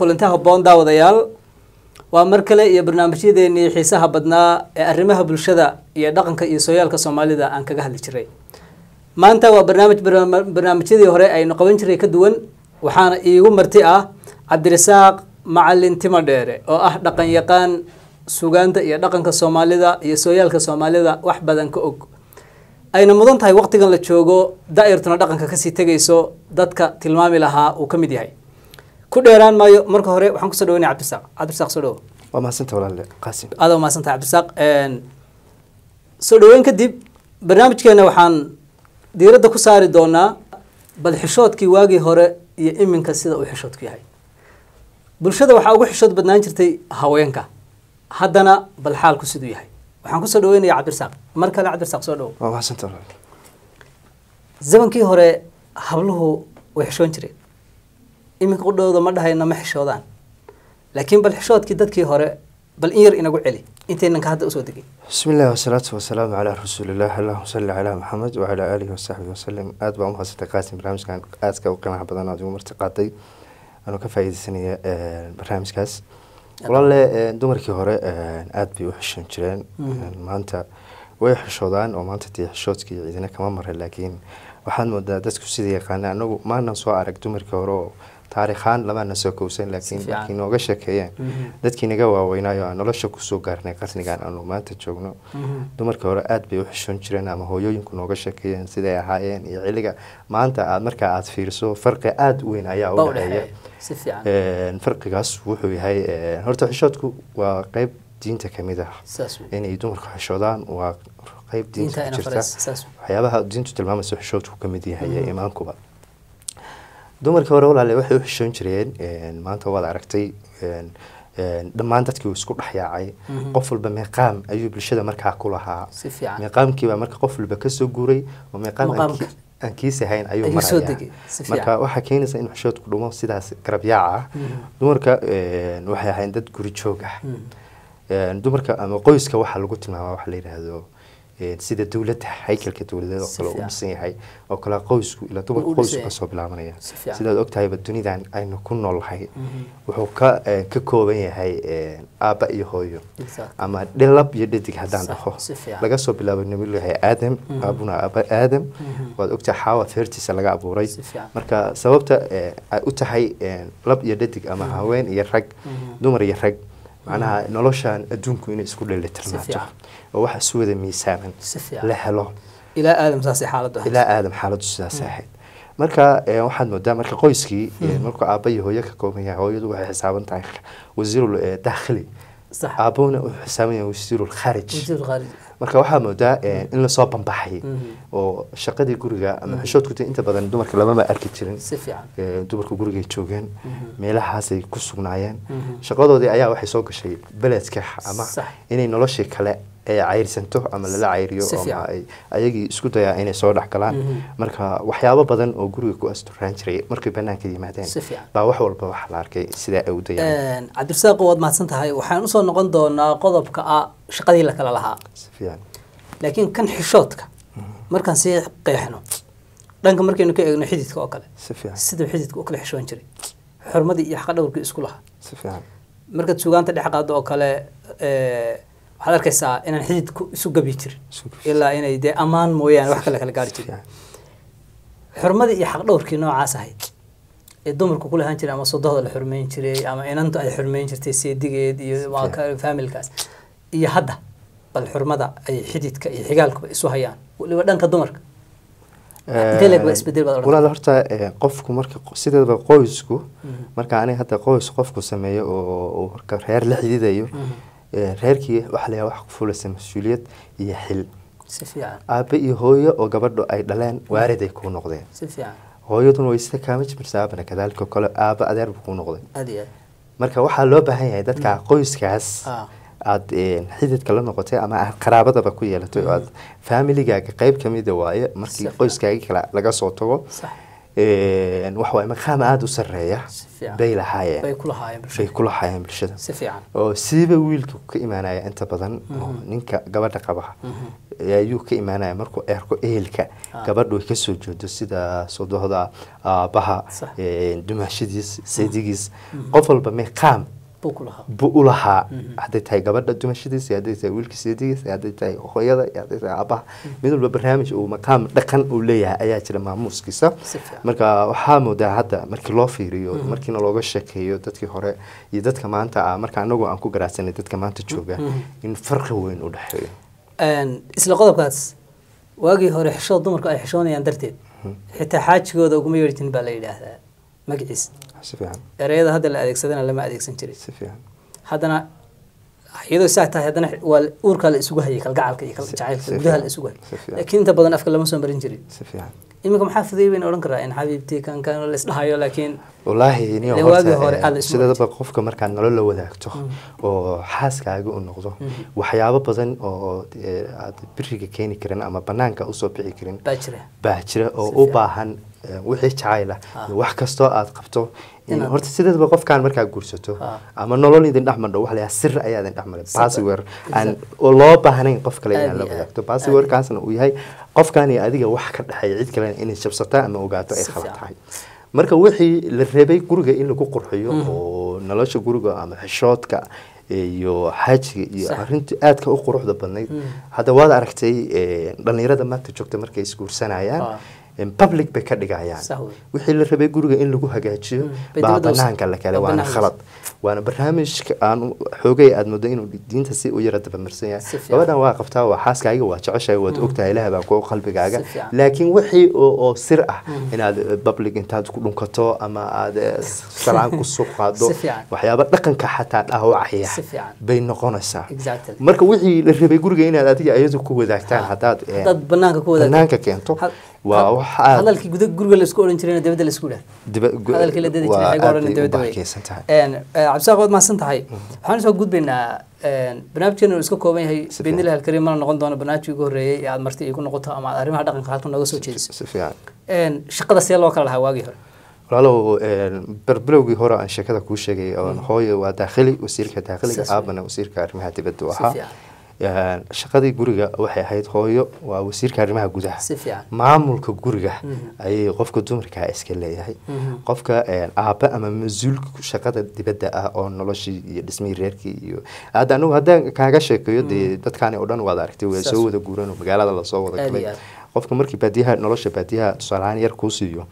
kulanti habboon daawadayaal waa mar kale iyo barnaamijyadeennii xiisaha badnaa ee arrimaha bulshada iyo dhaqanka iyo sooyaalka Soomaalida aan kaga hadli jiray maanta waa barnaamijyadii hore aynu qaban jiray ka duwan waxaana iigu marti ah Cabdirasaaq Macallin Timadheere oo ah dhaqan yaqaan suugaanta iyo dhaqanka Soomaalida iyo sooyaalka Soomaalida wax badan ka og ayna mudan tahay waqtigan la joogo daa'irtuna dhaqanka ka sii tagayso dadka tilmaami lahaa uu ka mid yahay ku dheeraan maayo marka hore waxaan ku soo dhaweynaa Cabdirasaaq soo dhaw waa mahadsantahay walaal Qaasim aad waa mahadsantahay Cabdirasaaq soo dhaweyn kadib barnaamijkeena waxaan diiradda ku saari doonaa bal xishoodkii waagii hore iyo iminka sida uu xishoodku yahay bulshada waxa ugu xishood badnaan jirtay haweenka haddana bal xaalku siduu yahay waxaan ku soo dhaweynayaa Cabdirasaaq mar kale Cabdirasaaq soo dhaw waa mahadsantahay walaal zamankii hore habluhu way xishoon jireen iminka qudhooda ma dhahayna ma xishoodaan laakiin bal xishoodkii dadkii hore bal in yar inagu celi inteenan ka hadda usoo degay bismillaah wasalaatu wasalaamu calaa rasuulillaah allahumma salli calaa maxamed wa calaa aalihi wasaxbihi wasallam aad baan u mahadsantahay Qaasim barnaamijkan aadka u qiimaha badan aad ugu marti qaaday anoo ka faa'iideysanaya barnaamijkaas walaal dumarkii hore aad bay u xishoon jireen maanta way xishoodaan oo maanta tii xishoodkii ciidana kama maray laakiin waxaan moodaa dadku sidii yaqaanaan anagu maanan soo arag dumarkii hore oo taariikhan lama soo kowsan laakiin markii nooga sheekeeyeen dadkii naga waaweynaayo aan nolosha ku soo gaarnay qarnigan aanu maanta joogno dumarkii hore aad bay u xishoon jireen ama hooyooyinku nooga sheekeeyeen siday ahaayeen iyo xilliga maanta aad markaa aad fiirso farqi aad u weyn ayaa u dhaxeeya si fiican farqigaas wuxuu yahay horta xishoodku waa qayb diinta kamid ah inay dumarku xishoodaan waa qayb diinta ka jirta waxyaabaha diintu tilmaamayso xishoodku kamid yahay iimaankuba dumarkii hore walaal waxay u xishoon jireen maanta waad aragtay dhammaan dadkii isku dhaxyaacay qof walba meeqaam ayuu bulshada markaa ku lahaa meeqaamkii baa marka qof walba ka soo guuray oo meeqaam aan kiisa hayn ayuu maraya marka waxa keenaysa in xishoodku dhumo sidaas garab yaaca dumarka waxay ahayn dad guri joog ah dumarka ama qoyska waxa lagu tilmaamaa waxa la yiraahdo sida dawladda haykalka dawladeed oo kale u dhisan yahay oo kale qoysku ila dumarku qoysku soo bilaabanaya sidaad ogtahay dunidan aynu ku noolahay wuxuu ka kooban yahay aaba iyo hooyo ama dhalab iyo dhadig hadaan dhaho laga soo bilaabo nabiga aadam abuna aadam waad ogtahay xawa feertiisa laga abuuray marka sababta ay u tahay lab iyo dhadig ama haween iyo rag dumar iyo rag macnaha noloshan adduunku inay isku dheelitirnaato oo waxa soo wada miisaaman la helo ilaa aadam xaaladu sidaas ahayd marka waxaad moodaa marka qoyskii marka aabba iyo hooyo ka kooban yahay hooyadu waxay xisaaban tahay wasiirul dakhli aabuna wuxuu xisaaban yahay wasiirul kharij marka waxaa moodaa in la soo banbaxay oo shaqadii guriga ama xishoodku inta badan dumarka lama arki jirin dumarku guriga joogeen meelahaas ay ku sugnaayeen shaqadoodii ayaa waxay soo gashay beledka ama inay noloshii kale ay cayrsanto ama la cayriyo oo ay ayagii isku dayaa inay soo dhaxgalaan marka waxyaabo badan oo guriga ku asturaan jiray markii banaanka yimaadeen baa wax walba wax la arkay sida ay u dayaan Cabdirasaaq waad mahadsantahay waxaan u soo noqon doonaa qodobka shaqadii la kala lahaa laakiin kan xishoodka markaan si qeexno dhanka markaynu ka eegno xididka oo kale sida xididka oo kale xishoon jiray xurmadii iyo xaq dhawrkii isku lahaa marka suugaanta dhex qaado oo kale waxaad arkaysaa inaan xididku isu gabi jirin ilaa inay dee ammaan mooyaan wax kale gaari jirin xurmadii iyo xaq dhawrkii noocaas ahayd ee dumarku ku lahaan jiray ama sodohda la xurmeyn jiray ama inanta ay xurmeyn jirtay seedigeed iyo familkaas iyo hadda bal xurmada ay xididka iyo xigaalkuba isu hayaan waliba dhanka dumarka inteleg waa isbedel baad walaal horta qofku marka sideedaba qoysku marka aniga hadda qoys qofku sameeyo oo reer la xididayo reerkii waxa la wax ku fulaysa mas'uuliyad iyo xil si fiican aabe iyo hooyo oo gabadho ay dhaleen waarid ay ku noqdeen si fiican hooyaduna way iska kaamij marsaabana kadalka kale aabe adeer buu ku noqday marka waxa loo baahan yahay dadka qoyskaas aad xididka la noqotay ama aad qaraabadaba ku yeelatay oo aad family-gaaga qayb kamid ah waaye markii qoyskaaga kala laga soo tago wax way maqaam aad u sareeya bay lahaayeen bay ku lahaayeen bulshada si fiican oo siiba wiilku ka imaanaya inta badan ninka gabadha qaba ayuu ka imaanaya markuu eerko ehelka gabadhu ka soo jeedo sida sodohda aabaha dumashadiis saydigiis qof walba maqaam buu lahaa haday tahay gabadha dumashadiisa haday tahay wiilka saydigiisa haday tahay hooyada haday tahay aabaha mid walba barnaamij uu maqaam dhaqan uu leeyahay ayaa jira maamuuskiisa marka waxaa moodaa hadda markii loo fiiriyo markiina looga sheekeeyo dadkii hore iyo dadka maanta marka anagu aan ku garaacsanay dadka maanta jooga in farqi weyn u dhaxeeyo isla qodobkaas waagii hore xishood dumarku ay xishoonayaan darteed xitaa xaajigooda uguma yeertin baa la yiraahdaa magaciis ereyada hadda la adeegsadana lama adeegsan jiray haddana iyadoo saa tahay haddana waa uurka la isugu hayay kalgacalka iyo jacaylka gudaha la isugu hayay laakiin inta badan afka lama soo marin jirin imika maxaa fuday weyn odhan karaa in xabiibtii kan la isdhahayo laakiin wallaahi ni horta sidaba qofka marka nolol la wadaagto oo xaaskaaga u noqdo waxyaabo badan oo aad biriga keeni karin ama banaanka u soo bixi karin baa jira oo u baahan wixii jacayl wax kasto aad qabto in horta sidaba qofkan marka guursato ama nolol idin dhaxmado wax la sir ayaa idin dhaxmay password aan loo baahnayn qof kale in la wadaagto password kaasna uu yahay qofkan iyo adiga wax ka dhaxay cid kale inay jabsataa ama ogaato ay khalad tahay marka wixii la reebay guriga in lagu qurxiyo oo nolosha guriga ama xishoodka iyo xaajiga iyo arintii aadka u quruxda badnayd hadda waad aragtay dhalinyarada maanta joogta markay isguursanayaan public bay ka dhigayaan wixii la rabay guriga in lagu hagaajiyo baa banaanka la kale waana khalad waana barnaamijka aan xoogay aad moodo inuu diinta si u yara dabamarsan yahay gabadhan waa qabtaa waa xaaskaaga waa jeceshahay waad ogtahay ilaahay baa ku qalbigaaga laakiin wixii oo sir ah inaad public intaad ku dhunkato ama aad salaan ku soo qaado waxyaabo dhaqanka xataa dhaawacaya bay noqonaysaa marka wixii la rabay guriga inaad adiga ayadu ku wadaagtaan hadaad banaanka keento waa waxa hadalkii guriga la isku oran jireen dibadda la isku dhaaf hadalkii la dadi jiray ay oran dibadda cabsaaq wad maasan tahay waxaan soo gudbaynaa barnaamijkeenu iska kooban yahay beenila halkariim ma noqon doono barnaamijkii ugu horeeyay ee aad martay igu noqoto ama arrimaha dhaqanka halkan nooga soo jeediso si fiican shaqada see loo kala lahaa waagii hore walaalow barbilowgii hore aan sheekada kuu sheegay oo hooyo waa daakhili wasiirka daakhiga aabana wasiirka arrimaha dibadda ahaa shaqadii guriga waxay ahayd hooyo waa wasiirka arrimaha gudaha maamulka guriga ayay qofka dumarka iska leeyahay qofka aaba ama mas'uulka shaqada dibadda ah oo noloshii iyo dhismihii reerkii iyo anagu haddaan kaaga sheekeeyo dee dadkaani oo dhan waad aragtay way soo wada guureen oo magaalada la soo wada galay qofka markii baadiyaha nolosha baadiyaha tusaalahaan yar kuu siiyo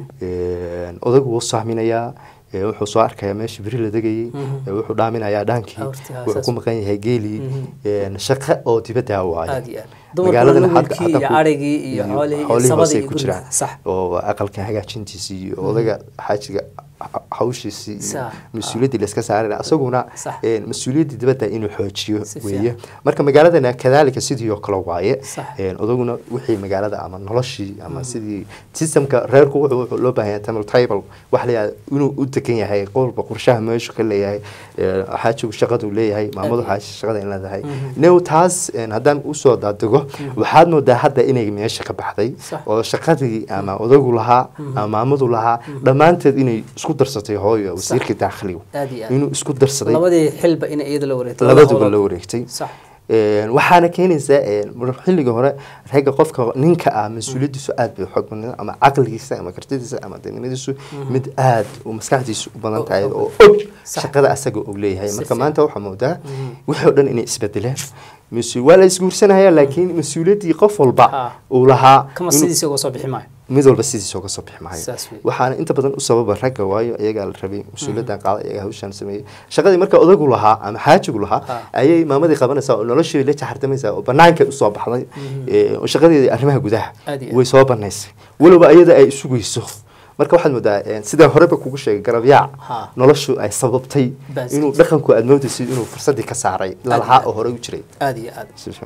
odagu wuu saaminayaa wuxuu soo arkayaa meeshii biri la degayay wuxuu dhaaminayaa dhaankii wuxuu ku maqan yahay geelii shaqo oo dibadda waaye magaaladana hadda arigii iyo xoolihii ku jiraan oo aqalka hagaajintiisii iyo odaga xaajiga hawshiisii mas'uuliyadda la iska saarayna asaguna mas'uuliyadda dibadda inuu xoojiyo weeye marka magaaladana kadaalika sidii oo kale waaye odaguna wixii magaalada ama noloshii ama sidii systemka reerku wuxuu loo baahan yahay timetable wax la inuu u degan yahay qolba qorshaha meesha ka leeyahay xaajigu shaqadu leeyahay maamadu xaaji shaqada in leedahay new taas haddaan u soo daadego waxaad moodaa hadda inay meesha ka baxday oo shaqadii ama odagu lahaa ama maamadu lahaa dhammaanteed inay isku darsatay hooyo wasiirka dakhliga inuu isku darsaday labadii xilba in iyada la wareegtay labaduba la wareegtay waxaana keenaysaa xilliga hore ragga qofka ninka ah mas'uuliyadiisu aad bay xoog badan ama aqligiisa ama kartidiisa ama dadnimadiisu mid aad u maskaxdiisu u badan tahay oo og shaqada asaga uu leeyahay marka maanta waxa moodaa wixii dhan inay isbedelaan waa la isguursanaya laakiin mas'uuliyadii qof walba uu lahaa kama sidiisa uga soo bixi maayo mid walba sidiisa uga soo bixi maayo waxaana inta badan u sababa ragga waayo iyaga la rabay mas'uuliyaddan qaada iyaga hawshan sameeyay shaqadii marka odagu lahaa ama xaajigu lahaa ayay maamadii qabanaysaa oo noloshii la jaxartamaysaa oo banaanka u soo baxday oo shaqadeedii arrimaha gudaha way soo banaysay waliba iyada ay isugayso marka waxaad moodaa sida horeba kugu sheegay garabyaac noloshu ay sababtay inuu dhaqanku aad moodayso inuu fursadii ka saaray lalahaa oo hore u jiray aad iyo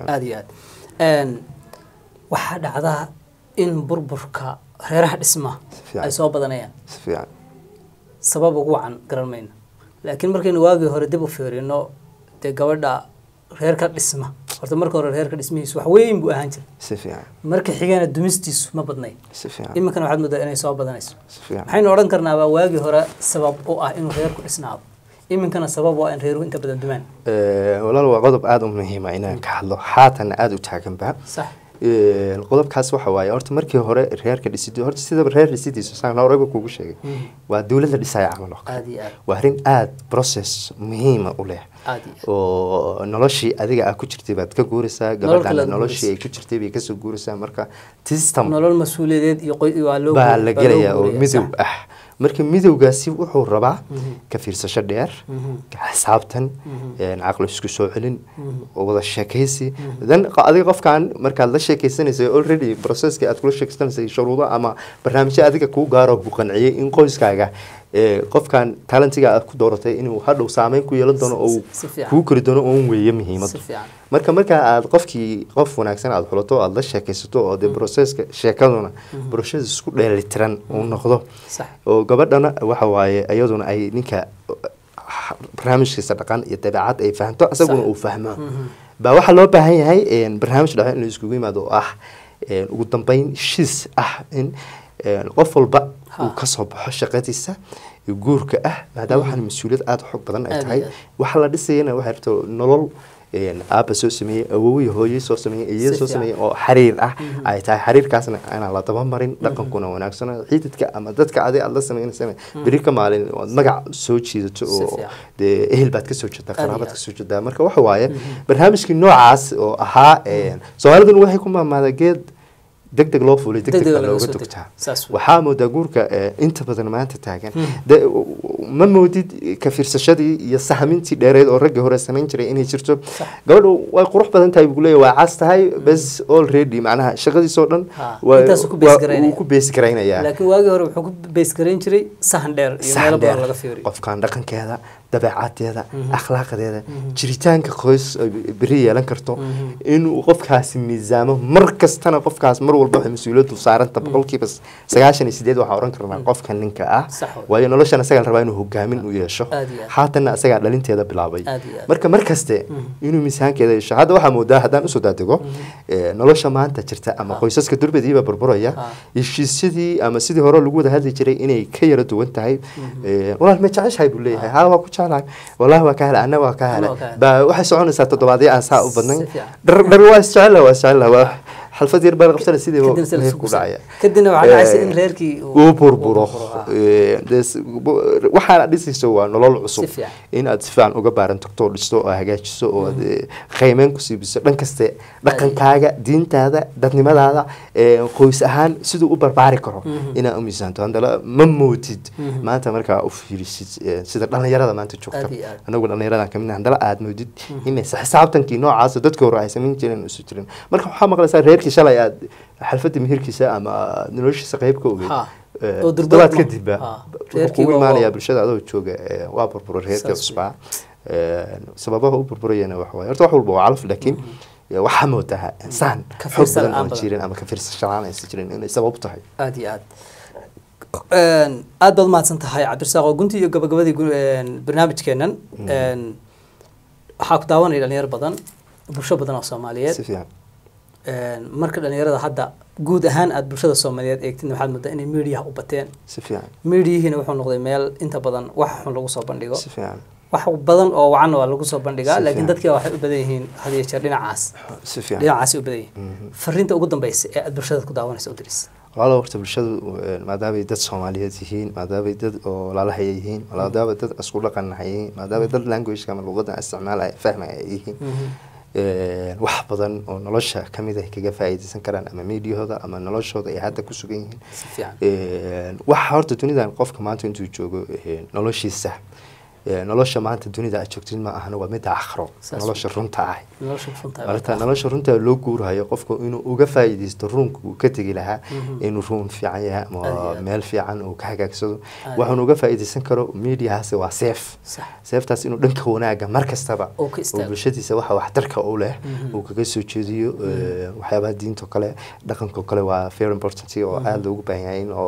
aad waxaa dhacdaa in burburka reeraha dhisma ay soo badanayaan sabab ugu wacan garan mayno laakiin markaynu waagii hore dib u fiirino dee gabadha reerka dhisma horta marka hore reerka dhismihiisu wax weyn buu ahaan jiray si fiican marka xigana dumistiisu ma badnayn si fiican iminkana waxaad moodaa inay soo badanayso si fiican waxaynu odhan karnaa waa waagii hore sabab u ah inuu reerku dhisnaado iminkana sabab u ah in reeruhu inta badan dumaan walaal waa qodob aad u muhiim ah inaan ka hadlo haatan aad u taaganba sax qodobkaas waxa waaye horta markii hore reerka dhisidii horta sidaba reer dhisidiisu saan horeba kugu sheegay waa dawladda dhisaya camal oo kale waa arrin aad process muhiima u leh oo noloshii adiga ah ku jirtay baad ka guuraysaa gabadhana noloshii ay ku jirtay bay kasoo guuraysaa marka system nolol mas-uuliyadeed iyo waa loo baa la gelayaa oo midow ah marka midowgaasi wuxuu rabaa ka fiirsasho dheer ka xisaabtan caqli isku soo celin oo wada sheekaysi dan adiga qofkan markaad la sheekaysanayso already processki aad kula sheekaysanaysay shuruudo ama barnaamijyo adiga kuu gaaro ku qanciyay in qoyskaaga qofkan talentiga aad ku dooratay inuu hadhow saameyn ku yeelan doono oo kuu kori doono oo weeye muhiimad marka aad qof wanaagsan aad xulato aad la sheekaysato oo de processka sheekaduna process isku dheelitiran uu noqdo oo gabadhana waxa waaye iyaduna ay ninka barnaamijkiisa dhaqan iyo dabeecad ay fahanto asaguna uu fahmo baa waxaa loo baahan yahay barnaamij dhaxo in la iskugu yimaado oo ah ugu dambeyn heshiis ah in qof walba uu ka soo baxo shaqadiisa guurka ah maadaama waxaan mas-uuliyad aada xoog badan ay tahay waxa la dhisayana waxay rabto nolol aabba soo sameeyey awowii hooyey soo sameeyey iyo soo sameeyey oo xiriir ah ay tahay xiriirkaasna inaan la daba marin dhaqankuna wanaagsana xididka ama dadka adiga aad la sameynaysan beri ka maalin oo magac soo jiidato oo dee ehel baad ka soo jeedaa qaraabad ka soo jeedaa marka waxa waaye barnaamijkii noocaas oo ahaa Soomaalidu waxay ku maamada geed degdeg loo fuulay degdeg looga togtaa waxaa moodaa guurka inta badan maanta taagan ma moodid ka fiirsashadii iyo sahmintii dheereed oo ragga hore samayn jiray inay jirto gabadhu way qurux badan tahay buu leeyahay waa cas tahay bas already macnaha shaqadiisoo dhan waa ku bees garaynayaa laakiin waagii hore wuxuu ku bees garayn jiray sahan dheer iyo meelo badan laga fiiriyo qofkan dhaqankeeda dabeecadeeda akhlaaqadeeda jiritaanka qoys bari yeelan karto inuu qofkaasi miisaamo mar kastana qofkaas mar walba mas'uuliyadu saaranta boqolkiiba 98 waxa oran karnaa qofka ninka ah waayo noloshana asaga rabaa inuu hogaamin u yeesho haatana asaga dhalinteeda bilaabay marka markaste inuu miisaankeeda yeesho hadda waxa moodaa hadaan usoo daadego nolosha maanta jirta ama qoysaska durbadiiba burburaya heshiisyadii ama sidii hore lagu wada hadli jiray inay ka yara duwan tahay walaal ma jeceshahay buu leeyahay haa waa ku jecelahay والله وكهل أنا وكهل بواحد سعون سات الضباطية أنساء وبدنا در واسعله واسعله حلفة يربى الغفلة سيدي هو كدنا وعلى عسين غيركي وبربره دس وحنا دس يسوى نلول عصب إن أدفع وجبار أن تقطع السوق هجاج السوق خيمين كسي بس لنكست لكن كاجا دين هذا دتني ما هذا قوس أهان سيدو أوبر باركره إن أمي سانتو عندنا مموتد ما أنت مركا أوفير سيد أنا يرى ما أنت تشوفه أنا أقول أنا يرى كمان عندنا آد موجود إن حسابتن كي نوع عاصد تذكر رئيس من جيران وسجرين مركا حمق لسه ريركي شلي حلفتي مهيركيسا أما noloshiisa qayb ka ogeyd dadaad kadib kugu imaanaya bulshada adoo jooga waa burbur reerka cusbaa sababaha u burburayana wax waaye horta wax walba waa calaf laakiin waxa moodaa insaan xoog badan oo jirin ama ka fiirsashaan ay jirin inay sabab tahay aad iyo aad baad mahadsan tahay Cabdirasaaq oo gunti iyo gabagabadii barnaamijkeenan waxaa ku daawanaya dhalinyaro badan bulsho badan oo Soomaaliyeed si fiican marka dhalinyarada hadda guud ahaan aad bulshada Soomaaliyeed eegtin waxaad moodaa inay media u bateen si fiican media-hina wuxuu noqday meel inta badan wax xun lagu soo bandhigo si fiican wax badan oo wacan waa lagu soo bandhigaa laakiin dadka waxay u badan yihiin hadiya jeer dhinacaas si fiican dhinacaas u badan yihiin fariinta ugu dambaysa ee aad bulshada ku daawanayso u diris walaal horta bulshadu maadaama dad Soomaaliyeed yihiin maadaama dad oo laalahay yihiin maadaama dad isku dhaqan yihiin maadaama dad language kama luqadda isticmaalaya fahmaya yihiin wax badan oo nolosha kamid ah kaga faa'iideysan karaan ama meediyahooda ama noloshooda ay hadda ku sugan yihiin wax horta dunidan qofka maanta intuu joogo noloshiisa nolosha maanta dunida aad joogtid ma ahana waa mid aakhiro nolosha runta ah nolosha runta loo guurayo qofku inuu uga faa'iideysto runka uu ka tagi lahaa inuu run fiican yahay ama meel fiican uu ka hagaagsado waxaan uga faa'iideysan karo meediyahaas waa seeftaas inuu dhanka wanaaga mar kastaba oo bulshadiisa waxa wax tarka u leh uu kaga soo jeediyo waxyaabaha diinta kale dhaqanka kale waa very important oo aad loogu baahan yahay in oo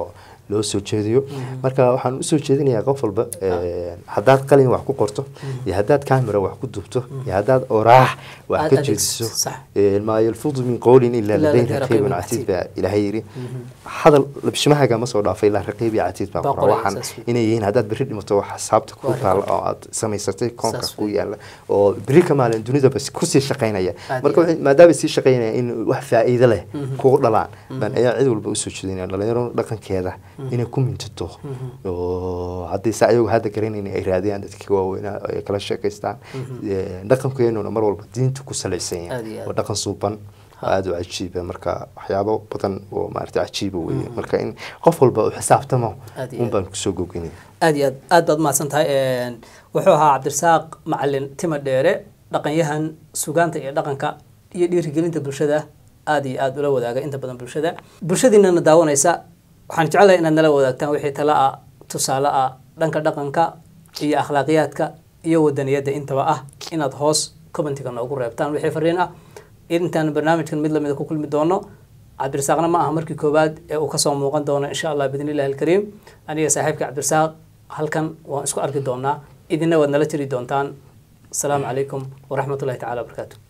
loo soo jeediyo marka waxaan usoo jeedinayaa qof walba haddaad qalin wax ku qorto iyo haddaad camera wax ku duubto iyo haddaad oraax wax ka jeediso maa yalfudu min qowlin ilaa ladayhi raqiibun catiid baa ilaahay yiri hadal labshimahaaga ma soo dhaafay ilaa raqiib iyo catiid baa qora waxaan inay yihiin haddaad berri dhimato wax xisaabta ku taal oo aad samaysatay koonka ku yaala oo berri ka maalin dunida bas ku sii shaqaynaya marka maadaama sii shaqaynaya in wax faa'iido leh ku dhalaan baan ayaa cid walba usoo jeedinaya dhalinyaro dhaqankeeda inay ku mintato oo haddii saa ayagu hadda garanayna ay raadiyaan dadka waaweynaa ay kala sheekaystaan dhaqankeenuna mar walba diinta ku salaysan yahay oo dhaqan suuban aad u cajiib marka waxyaabo badan oo maaragtay cajiib weeye marka in qof walba uu xisaabtamo un baan kusoo goginay aad iyo aad baad mahadsan tahay wuxuu ahaa Cabdirasaaq Macalin Timo Dheere dhaqanyahan suugaanta iyo dhaqanka iyo dhiirigelinta bulshada aad iyo aad ula wadaaga inta badan bulshadiina daawanaysa waxaan jecelahay inaad nala wadaagtaan wixii tala ah tusaale ah dhanka dhaqanka iyo akhlaaqiyadka iyo wadaniyada intaba ah inaad hoos commentiga noogu reebtaan wixii fariin ah intaan barnaamijkan mid lamid ku kulmi doono Cabdirasaaqna ma aha markii koobaad ee uu ka soo muuqan doono insha Allah bidnillahi alkariim aniga saaxiibka Cabdirasaaq halkan waan isku arki doonaa idina wad nala tiri doontaan السلام عليكم ورحمة الله تعالى وبركاته